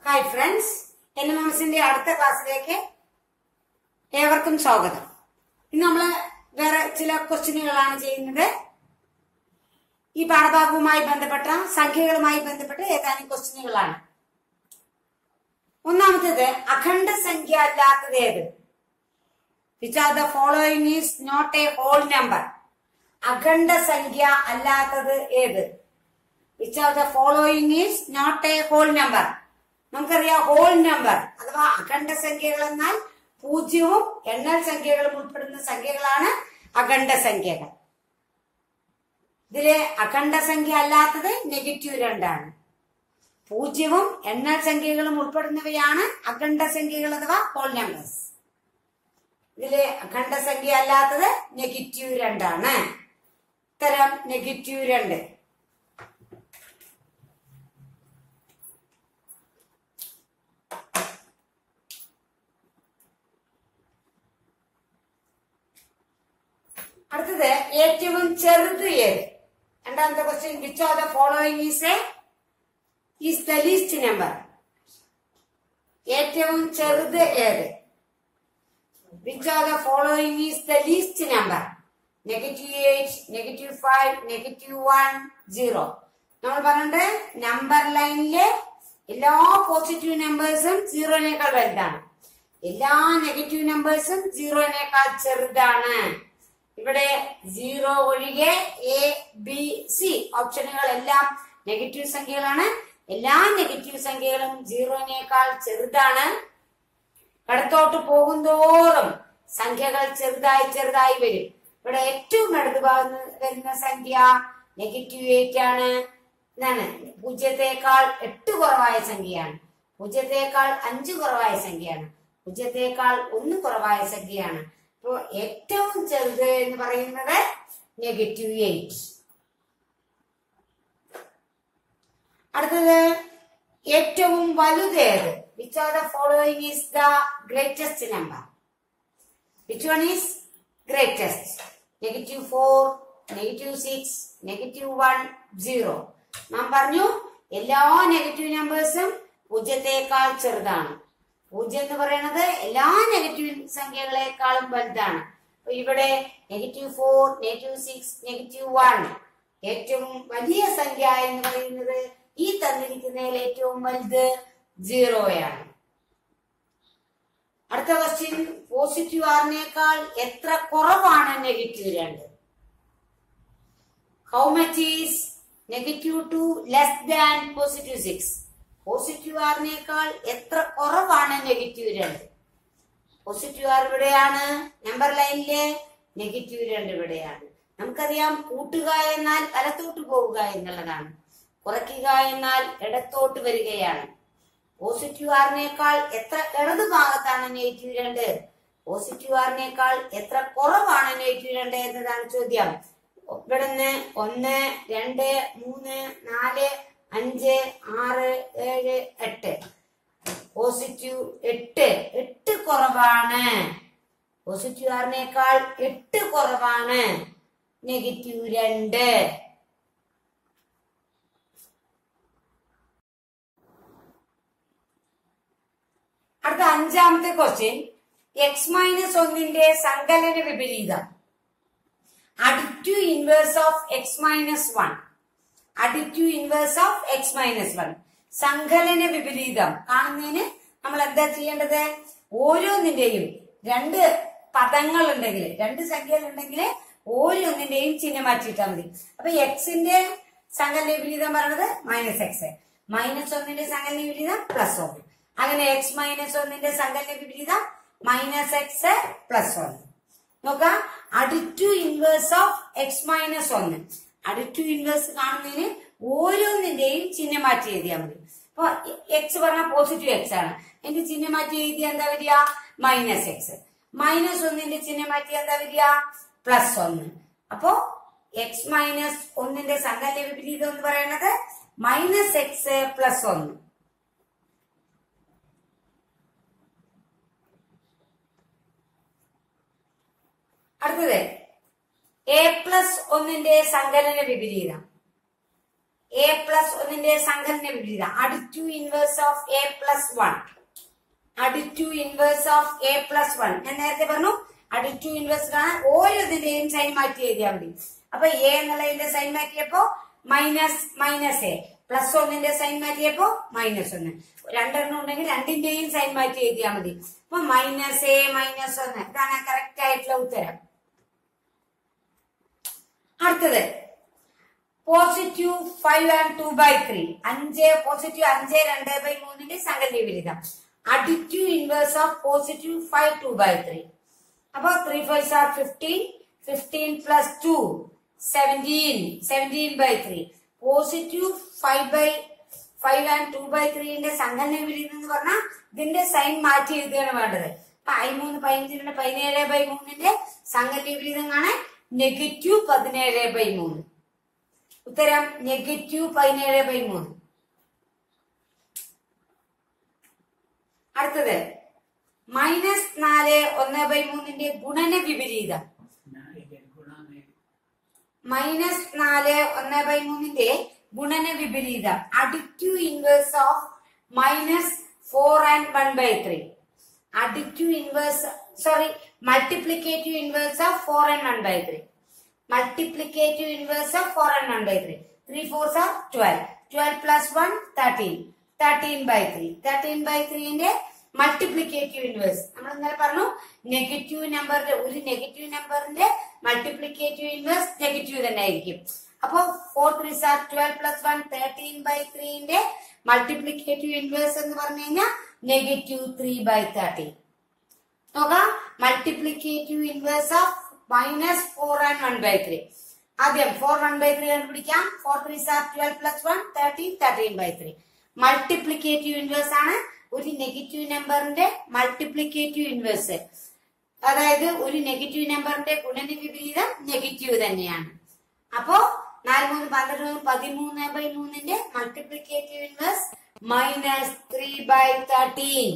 Hi friends, NMMSന്റെ അടുത്ത ക്ലാസ്സിലേക്ക് ഏവർക്കും സ്വാഗതം. ഇന്ന് നമ്മള് വേറെ ചില ക്വസ്റ്റ്യനുകളാണ് ചെയ്യുന്നത്. ഈ പാഠഭാഗവുമായി ബന്ധപ്പെട്ട സംഖ്യകളുമായി ബന്ധപ്പെട്ട ഏതാനും ക്വസ്റ്റ്യനുകളാണ്. ഒന്നാമത്തേത്, അഖണ്ഡ സംഖ്യ അല്ലാത്തത് ഏത്? Which are the following is not a whole number. അഖണ്ഡ സംഖ്യ അല്ലാത്തത് ഏത്? Which are the following is not a whole number. നമുക്കറിയാം, ഹോൾ നമ്പർ അഥവാ അഖണ്ഡ സംഖ്യകൾ എന്നാൽ പൂജ്യവും എണ്ണൽ സംഖ്യകളും ഉൾപ്പെടുന്ന സംഖ്യകളാണ് അഖണ്ഡ സംഖ്യകൾ. ഇതിലെ അഖണ്ഡ സംഖ്യ അല്ലാത്തത് -2 ആണ്. പൂജ്യവും എണ്ണൽ സംഖ്യകളും ഉൾപ്പെടുന്നവയാണ് അഖണ്ഡ സംഖ്യകൾ അഥവാ ഹോൾ നമ്പേഴ്സ്. ഇതിലെ അഖണ്ഡ സംഖ്യ അല്ലാത്തത് -2 ആണ്. ഉത്തരം -2. അടുത്തത്, ഏറ്റവും ചെറുത് ഏത്? രണ്ടാമത്തെ question, which of the following is the least number. ഏറ്റവും ചെറുത് ഏത്? Which of the following is the least number. -8, -5, -1, 0. നമ്മൾ പറഞ്ഞിട്ട് നമ്പർ ലൈനിലെ എല്ലാ പോസിറ്റീവ് നമ്പേഴ്സും 0-നേക്കാൾ വലുതാണ്. എല്ലാ നെഗറ്റീവ് നമ്പേഴ്സും 0-നേക്കാൾ ചെറുതാണ്. ഇവിടെ 0 ഒഴികെ ABC ഓപ്ഷനുകൾ എല്ലാം നെഗറ്റീവ് സംഖ്യകളാണ്. എല്ലാ നെഗറ്റീവ് സംഖ്യകളും 0-നേക്കാൾ ചെറുതാണ്. ഇടത്തോട്ട് പോകുന്തോറും സംഖ്യകൾ ചെറുതായി ചെറുതായി വരും. ഇവിടെ ഏറ്റവും ഇടതുഭാഗം വരുന്ന സംഖ്യ -8 ആണ്. എന്താണ്? 0-ത്തേക്കാൾ 8 കുറവായ സംഖ്യയാണ്. 0-ത്തേക്കാൾ 5 കുറവായ സംഖ്യയാണ്. 0-ത്തേക്കാൾ 1 കുറവായ സംഖ്യയാണ്. അപ്പോ ഏറ്റവും ചെറുത് എന്ന് പറയുന്നത് -8. അടുത്തത്, ഏറ്റവും വലുത് ഏത്? Which of the following is the greatest number. Which one is greatest? -4, -6, -1, 0. നാം പറഞ്ഞു, എല്ലാ നെഗറ്റീവ് നമ്പേഴ്സും 0-ത്തേക്കാൾ ചെറുതാണ്. 0 എന്ന് പറയുന്നത് എല്ലാ നെഗറ്റീവ് സംഖ്യകളെക്കാളും വലുതാണ്. അപ്പൊ ഇവിടെ -4, -6, -1 ഏറ്റവും വലിയ സംഖ്യ എന്ന് പറയുന്നത് ഈ തന്നിരിക്കുന്നതിൽ ഏറ്റവും വലുത് 0 ആണ്. അടുത്ത ക്വസ്റ്റ്യൻ, പോസിറ്റീവ് 6-നേക്കാൾ എത്ര കുറവാണ് -2? How much is -2 less than +6? Positive 6-നേക്കാൾ എത്ര കുറവാണ് -2? പോസിറ്റീവ് 6 ഇവിടെയാണ് നമ്പർ ലൈനിലെ, -2 ഇവിടെയാണ്. നമുക്കറിയാം, കൂട്ടുക എന്നാൽ വലത്തോട്ട് പോവുക എന്നുള്ളതാണ്. കുറയ്ക്കുക എന്നാൽ ഇടത്തോട്ട് വരികയാണ്. പോസിറ്റീവ് 6-നേക്കാൾ എത്ര ഇടതു ഭാഗത്താണ് -2? പോസിറ്റീവ് 6-നേക്കാൾ എത്ര കുറവാണ് -2 എന്നതാണ് ചോദ്യം. ഇവിടുന്ന് 1, 2, 3, 4, 5, 6, 7, 8. പോസിറ്റീവ് 8 കുറവാണ്. പോസിറ്റീവ് 6-നേക്കാൾ 8 കുറവാണ് -2. അടുത്ത അഞ്ചാമത്തെ ക്വസ്റ്റ്യൻ, x-1ന്റെ സങ്കലന വിപരീതം. Additive inverse of x-1. Additive inverse of x-1. സങ്കലന വിപരീതം കാണുന്നതിന് നമ്മൾ എന്താ ചെയ്യേണ്ടത്? ഓരോന്നിന്റെയും 2 പദങ്ങൾ ഉണ്ടെങ്കിൽ, 2 സംഖ്യകൾ ഉണ്ടെങ്കിൽ ഓരോന്നിന്റെയും ചിഹ്നം മാറ്റിയിട്ടാൽ മതി. അപ്പൊ x-ന്റെ സങ്കലന വിപരീതം പറയുന്നത് -x, -1ന്റെ സങ്കലന വിപരീതം +1. അങ്ങനെ x-1ന്റെ സങ്കലന വിപരീതം -x +1. നോക്കാം, additive inverse of x-1. Additive inverse കാണുന്നതിന് ഓരോന്നിന്റെയും ചിഹ്നം മാറ്റി എഴുതിയാൽ മതി. അപ്പൊ x പറഞ്ഞാൽ പോസിറ്റീവ് x ആണ്. എന്റെ ചിഹ്നം മാറ്റി എഴുതിയാൽ എന്താ വരിക? -x. -1ന്റെ ചിഹ്നം മാറ്റി എന്താ വരിക? +1. അപ്പോ x-1ന്റെ സങ്കലന വിപരീതം എന്ന് പറയുന്നത് -x +1. അടുത്തത്, a+1ന്റെ സങ്കലന വിപരീതം. എ പ്ലസ് ഒന്നിന്റെ സങ്കലന വിപരീതം additive inverse of a plus one. Additive inverse of a plus one ഞാൻ നേരത്തെ പറഞ്ഞു. അഡിറ്റീവ് ഇൻവേഴ്സ് കാണാൻ ഓരോന്നിന്റെയും സൈൻ മാറ്റി എഴുതിയാൽ മതി. അപ്പൊ എ എന്നുള്ളതിന്റെ സൈൻ മാറ്റിയപ്പോ മൈനസ് മൈനസ് എ, പ്ലസ് ഒന്നിന്റെ സൈൻ മാറ്റിയപ്പോ മൈനസ് ഒന്ന്. രണ്ടെണ്ണം ഉണ്ടെങ്കിൽ രണ്ടിന്റെയും സൈൻ മാറ്റി എഴുതിയാൽ മതി. അപ്പൊ മൈനസ് എ മൈനസ് ഒന്ന്, ഇതാണ് കറക്റ്റ് ആയിട്ടുള്ള ഉത്തരം. അടുത്തത് പോസിറ്റീവ് 5 and 2/3. 5 പോസിറ്റീവ് 5 2/3 സങ്കലന വിപരീതം അഡിറ്റീവ് ഇൻവേഴ്സ് ഓഫ് പോസിറ്റീവ് 5 2/3. അപ്പൊ 3 5s are 15. 15 plus 2 17. 17/3. Positive 5 and 2/3 സങ്കലന വിപരീതം എന്ന് പറഞ്ഞാൽ ഇതിന്റെ സൈൻ മാറ്റി എഴുതുകയാണ് വേണ്ടത്. 13 15 17/3 സങ്കലന വിപരീതം കാണാൻ നെഗറ്റീവ് 17/3. ഉത്തരം നെഗറ്റീവ് 17/3. അടുത്തത് -4 1/3 ഗുണന വിപരീതം. -4 1/3 ഗുണന വിപരീതം additive inverse of -4 and 1/3. Additive inverse multiplicative inverse of 4 and 1/3. Multiplicative inverse of 4 and 1/3. 3 4s are 12. 12 plus 1 13. 13/3. 13/3 multiplicative inverse നമ്മൾ ഇന്നലെ പറഞ്ഞു. നെഗറ്റീവ് നമ്പറിന്റെ ഒരു നെഗറ്റീവ് നമ്പറിന്റെ മൾട്ടിപ്ലിക്കേറ്റീവ് ഇൻവേഴ്സ് നെഗറ്റീവ് തന്നെ ആയിരിക്കും. അപ്പൊ 4 3s are 12 plus 1 13/3 multiplicative inverse എന്ന് പറഞ്ഞു കഴിഞ്ഞാൽ നെഗറ്റീവ് 3/30. നോക്കാം. Multiplicative inverse of -4 and 1/3. ആദ്യം 4 1/3 കണ്ടുപിടിക്കാം. 4 3s are 12 plus 1 13. 13/3. Multiplicative inverse ആണ് ഒരു നെഗറ്റീവ് നമ്പറിന്റെ മൾട്ടിപ്ലിക്കേറ്റീവ് ഇൻവേഴ്സ്. അതായത് ഒരു നെഗറ്റീവ് നമ്പറിന്റെ ഗുണന വിപരീതം നെഗറ്റീവ് തന്നെയാണ്. അപ്പോ 4 3 12 13/3 മൾട്ടിപ്ലിക്കേറ്റീവ് ഇൻവേഴ്സ് -3/13.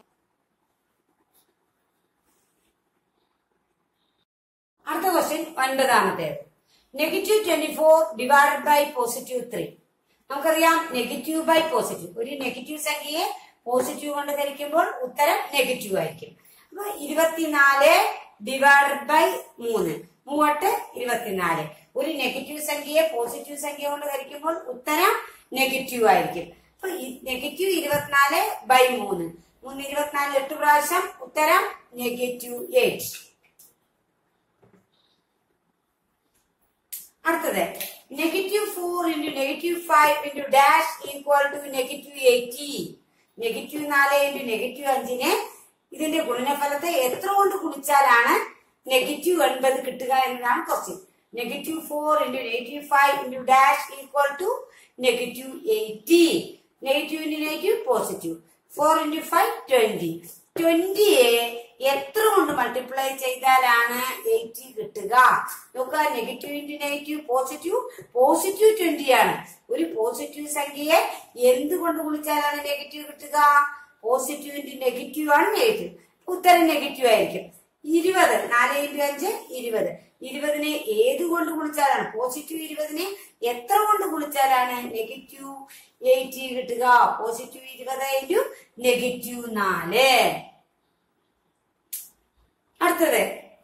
അടുത്ത ക്വസ്റ്റ്യൻ 9ാമത്തേത്. -24 divided by +3. നമുക്കറിയാം നെഗറ്റീവ് ബൈ പോസിറ്റീവ്. ഒരു നെഗറ്റീവ് സംഖ്യയെ പോസിറ്റീവ് കൊണ്ട് ഹരിക്കുമ്പോൾ ഉത്തരം നെഗറ്റീവ് ആയിരിക്കും. അപ്പൊ 24 ഡിവൈഡഡ് ബൈ 3. 3 24. ഒരു നെഗറ്റീവ് സംഖ്യയെ പോസിറ്റീവ് സംഖ്യ കൊണ്ട് ഹരിക്കുമ്പോൾ ഉത്തരം നെഗറ്റീവ് ആയിരിക്കും. അപ്പൊ നെഗറ്റീവ് 24/3. 3 24 8 പ്രാവശ്യം ഉത്തരം -8. അടുത്തത് -4 × -5 × ഡാഷ് ഈക്വൽ ടു -80. -4 × -5 ഇതിന്റെ ഗുണനഫലത്തെ എത്ര കൊണ്ട് ഗുണിച്ചാലാണ് -9 കിട്ടുക എന്നതാണ് question. -4 × -5 × dash equal to -80. Negative × negative positive. 4 × 5 20. 20യെ എത്ര കൊണ്ട് മൾട്ടിപ്ലൈ ചെയ്താലാണ് 80 കിട്ടുക? നോക്കുക. Negative × negative positive. പോസിറ്റീവ് 20 ആണ്. ഒരു പോസിറ്റീവ് സംഖ്യയെ എന്തുകൊണ്ട് ഗുണിച്ചാലാണ് നെഗറ്റീവ് കിട്ടുക? പോസിറ്റീവ് × നെഗറ്റീവ് ആണ് നെഗറ്റീവ്. ഉത്തരം നെഗറ്റീവ് ആയിരിക്കും. 20 4 × 5 20. 20നെ ഏതുകൊണ്ട് ഗുണിച്ചാലാണ്? പോസിറ്റീവ് 20നെ എത്ര കൊണ്ട് ഗുണിച്ചാലാണ് -80 കിട്ടുക? പോസിറ്റീവ് 20 × -4. അടുത്തത്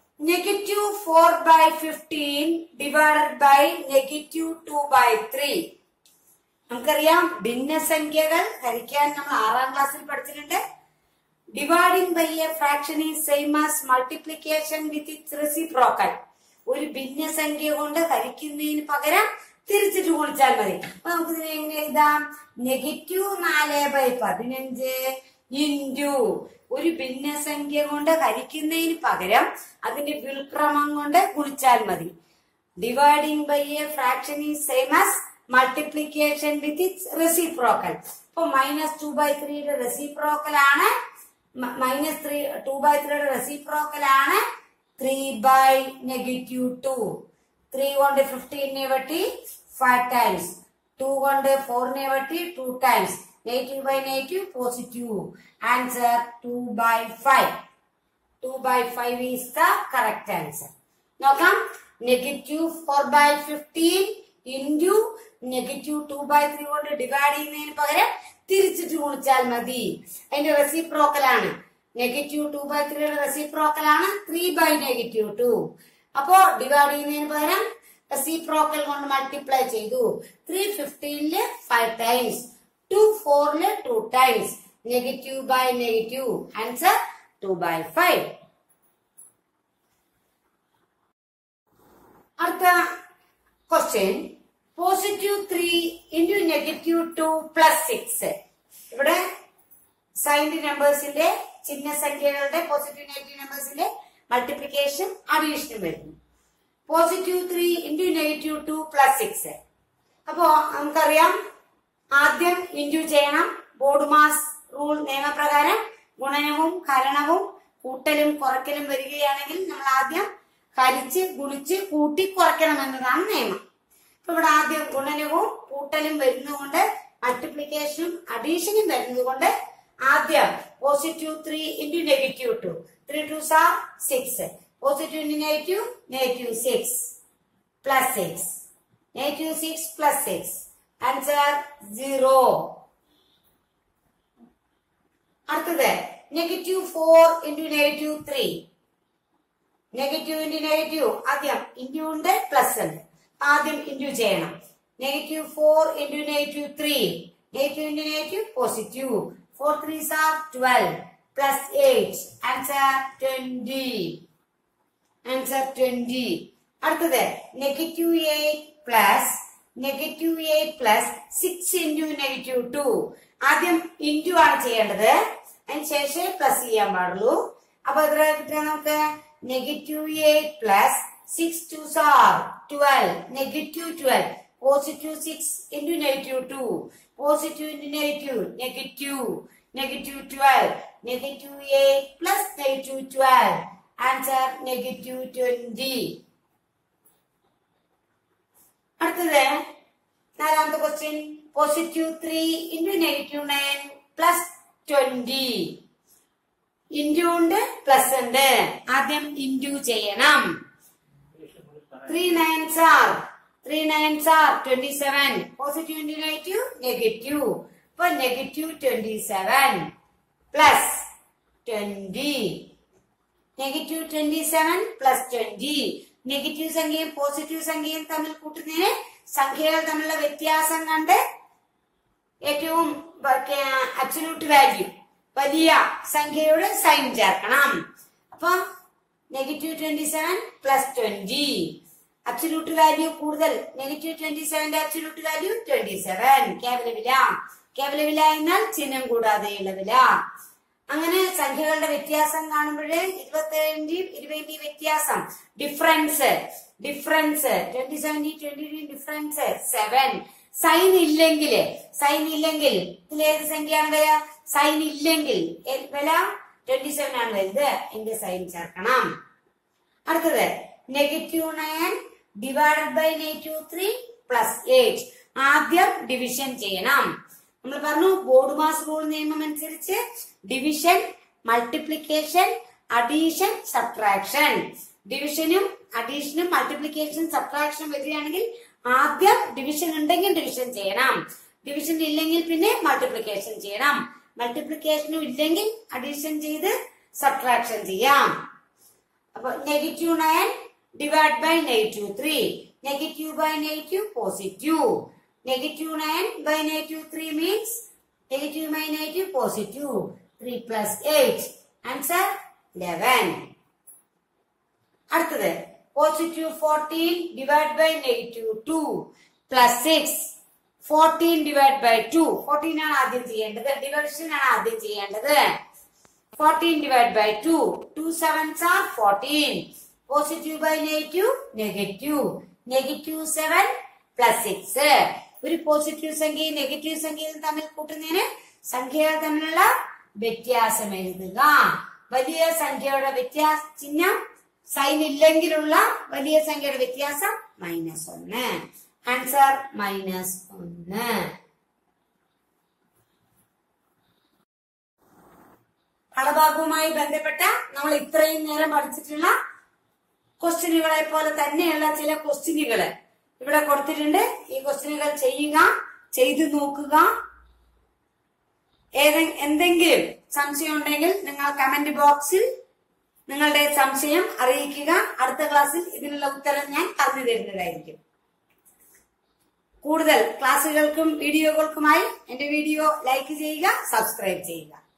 -4/15 ഡിവൈഡഡ് ബൈ -2/3. നമുക്കറിയാം ഭിന്നസംഖ്യകൾ ഹരിക്കാൻ നമ്മൾ 6ാം ക്ലാസ്സിൽ പഠിച്ചിട്ടുണ്ട്. Dividing by a fraction is same as multiplication with its reciprocal. ഒരു ഭിന്നസംഖ്യ കൊണ്ട് ഹരിക്കുന്നതിന് പകരം തിരിച്ചിട്ട് ഗുണിച്ചാൽ മതി. അപ്പൊ നമുക്ക് ഇതിനെ എങ്ങനെ എഴുതാം? -4/15 ഇൻറ്റു ഒരു ഭിന്നസംഖ്യ കൊണ്ട് ഹരിക്കുന്നതിന് പകരം അതിന്റെ വ്യുൽക്രമം കൊണ്ട് ഗുണിച്ചാൽ മതി. Dividing by a fraction is same as multiplication with its reciprocal. ഇപ്പൊ -2/3 റെസിപ്രോക്കൽ ആണ്. -2/3 റെസിപ്രോക്കൽ ആണ് 3/-2. 3 കൊണ്ട് 15 വെട്ടി 5 times. 2 കൊണ്ട് 4 വെട്ടി 2 times. -/- Positive. Answer 2/5. 2/5 is the correct answer. നോക്കാം. -4/15 ഇൻറ്റു -2/3 കൊണ്ട് ഡിവൈഡ് ചെയ്യുന്നതിന് പകരം തിരിച്ചിട്ട് ഗുണിച്ചാൽ മതി. അതിന്റെ റെസിപ്രോക്കൽ ആണ്. -2/3 റെസിപ്രോക്കൽ ആണ് 3/-2. അപ്പോ ഡിവൈഡ് ചെയ്യുന്നതിന് പകരം റെസിപ്രോക്കൽ കൊണ്ട് മൾട്ടിപ്ലൈ ചെയ്തു. 315 5 ടൈംസ്, 4 2 ടൈംസ്, -/-. ആൻസർ 2/5. അടുത്ത ക്വസ്റ്റ്യൻ +3 into -2 + 6. ഇവിടെ സൈൻഡ് നമ്പേഴ്സിന്റെ ചിഹ്നസംഖ്യകളുടെ പോസിറ്റീവ് നെഗറ്റീവ് നമ്പേഴ്സിന്റെ മൾട്ടിപ്ലിക്കേഷൻ അഡീഷൻ വരുന്നു. +3 into -2 + 6. അപ്പോ നമുക്കറിയാം ആദ്യം ഇൻറ്റു ചെയ്യണം. ബോഡ്മാസ് റൂൾ നിയമപ്രകാരം ഗുണനവും ഹരണവും കൂട്ടലും കുറയ്ക്കലും വരികയാണെങ്കിൽ നമ്മൾ ആദ്യം ഹരിച്ച് ഗുണിച്ച് കൂട്ടി കുറയ്ക്കണം എന്നതാണ് നിയമം. അപ്പൊ ഇവിടെ ആദ്യം ഗുണനവും കൂട്ടലും വരുന്നതുകൊണ്ട് മൾട്ടിപ്ലിക്കേഷനും അഡീഷനും വരുന്നതുകൊണ്ട് ആദ്യം +3 into -2. 3 2s are 6. +2 into -6 plus 6. -6 plus 6. Answer 0. അടുത്തത് -4 into -3. നെഗറ്റീവ് ഇൻറ്റു നെഗറ്റീവ് ആദ്യം ഇൻറ്റു ഉണ്ട് പ്ലസ് ഉണ്ട്. ആദ്യം ഇൻറ്റു ചെയ്യണം. -4 into -3. Negative into negative positive. 4 3s are 12 plus 8. Answer 20. Answer 20. അടുത്തത് -8 plus 6 into -2. ആദ്യം ഇൻറ്റു ആണ് ചെയ്യേണ്ടത്. അതിന് ശേഷം പ്ലസ് ചെയ്യാൻ പാടുള്ളൂ. അപ്പൊ എത്ര കിട്ടുക നമുക്ക്? -8 plus 6 2s are 12. -12. Positive 6 into -2. Positive into negative. -12. -8 plus -12. Answer -20. അടുത്തത് നാലാമത്തെ ക്വസ്റ്റ്യൻ +3 into -9 plus 20. ഇൻറ്റു ഉണ്ട് പ്ലസ് ഉണ്ട്. ആദ്യം ഇൻറ്റു ചെയ്യണം. 3 9s are 27. Positive into negative negative. അപ്പൊ -27 പ്ലസ് 20. -27 പ്ലസ് 20. നെഗറ്റീവ് സംഖ്യയും പോസിറ്റീവ് സംഖ്യയും തമ്മിൽ കൂട്ടുന്നതിന് സംഖ്യകൾ തമ്മിലുള്ള വ്യത്യാസം കണ്ട് ഏറ്റവും അബ്സല്യൂട്ട് വാല്യൂ വലിയ സംഖ്യയുടെ സൈൻ ചേർക്കണം. അപ്പൊ -27 പ്ലസ് 20. അബ്സല്യൂട്ട് വാല്യൂ കൂടുതൽ. -27ന്റെ അബ്സല്യൂട്ട് വാല്യൂ 27. കേവല വില എന്നാൽ ചിഹ്നം കൂടാതെയുള്ള വില. അങ്ങനെ സംഖ്യകളുടെ വ്യത്യാസം കാണുമ്പോൾ 27ന്റെയും 20ന്റെയും വ്യത്യാസം ഡിഫറൻസ് 27ന്റെയും 20ന്റെയും ഡിഫറൻസ് 7. സൈൻ ഇല്ലെങ്കിൽ ഇതിലേത് സംഖ്യയാണ് വരിക? സൈൻ ഇല്ലെങ്കിൽ വില 27 ആണ് വലുത്. എന്റെ സൈൻ ചേർക്കണം. അടുത്തത് -9 divided by -3 plus 8. ആദ്യം ഡിവിഷൻ ചെയ്യണം. നമ്മൾ പറഞ്ഞു ബോഡ്മാസ് റൂൾ നിയമം അനുസരിച്ച് ഡിവിഷൻ, മൾട്ടിപ്ലിക്കേഷൻ, അഡീഷൻ, സബ്ട്രാക്ഷൻ. ഡിവിഷനും അഡീഷനും മൾട്ടിപ്ലിക്കേഷൻ സബ്ട്രാക്ഷൻ വരികയാണെങ്കിൽ ആദ്യം ഡിവിഷൻ ഉണ്ടെങ്കിൽ ഡിവിഷൻ ചെയ്യണം. ഡിവിഷൻ ഇല്ലെങ്കിൽ പിന്നെ മൾട്ടിപ്ലിക്കേഷൻ ചെയ്യണം. മൾട്ടിപ്ലിക്കേഷനും ഇല്ലെങ്കിൽ അഡീഷൻ ചെയ്ത് സബ്ട്രാക്ഷൻ ചെയ്യാം. അപ്പൊ -9 divided by -3. Negative by negative positive. -9 by -3 means negative by negative positive. 3 plus 8. Answer 11. അടുത്തത് +14 divided by -2 plus 6. 14 divided by 2. 14 ആണ് ആദ്യം ചെയ്യേണ്ടത്. ഡിവിഷൻ ആണ് ആദ്യം ചെയ്യേണ്ടത്. 14 divided by 2. 2 7s are 14. Positive by negative. -7 plus 6. ഒരു പോസിറ്റീവ് സംഖ്യയും നെഗറ്റീവ് സംഖ്യയും തമ്മിൽ കൂട്ടുന്നതിന് സംഖ്യകൾ തമ്മിലുള്ള വ്യത്യാസം എഴുതുക. വലിയ സംഖ്യയുടെ ചിഹ്നം സൈൻ ഇല്ലെങ്കിലുള്ള വലിയ സംഖ്യയുടെ വ്യത്യാസം -1. ആൻസർ -1. ഫലഭാഗവുമായി ബന്ധപ്പെട്ട നമ്മൾ ഇത്രയും നേരം പഠിച്ചിട്ടുള്ള ക്വസ്റ്റ്യനുകളെ പോലെ തന്നെയുള്ള ചില ക്വസ്റ്റ്യനുകള് ഇവിടെ കൊടുത്തിട്ടുണ്ട്. ഈ ക്വസ്റ്റ്യനുകൾ ചെയ്യുക, ചെയ്തു നോക്കുക. എന്തെങ്കിലും സംശയം ഉണ്ടെങ്കിൽ നിങ്ങൾ കമന്റ് ബോക്സിൽ നിങ്ങളുടെ സംശയം അറിയിക്കുക. അടുത്ത ക്ലാസ്സിൽ ഇതിനുള്ള ഉത്തരം ഞാൻ പറഞ്ഞു തരുന്നതായിരിക്കും. കൂടുതൽ ക്ലാസ്സുകൾക്കും വീഡിയോകൾക്കുമായി എന്റെ വീഡിയോ ലൈക്ക് ചെയ്യുക, സബ്സ്ക്രൈബ് ചെയ്യുക.